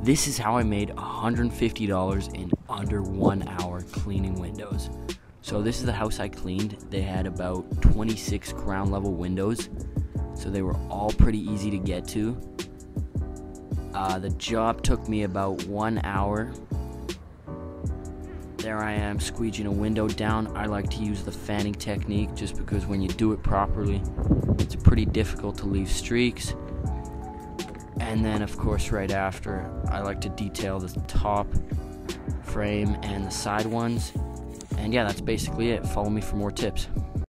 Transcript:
This is how I made $150 in under 1 hour cleaning windows. So this is the house I cleaned. They had about 26 ground level windows, so they were all pretty easy to get to. The job took me about 1 hour. There I am squeegeeing a window down. I like to use the fanning technique just because when you do it properly, it's pretty difficult to leave streaks. And then of course right after, I like to detail the top frame and the side ones. And yeah, that's basically it. Follow me for more tips.